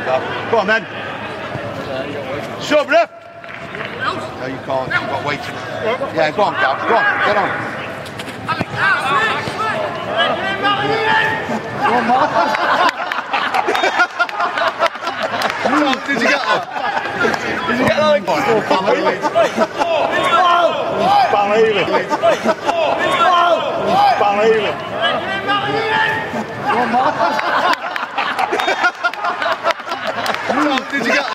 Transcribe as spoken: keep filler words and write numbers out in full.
Go on then. Sub, ref. No, you can't. You've got way too much. Yeah, go on, Gav. Go on. Get on. Go on, Mark. Did you get that? Did you get that? Believe it. Believe it. Go on, Mark. Did you get that?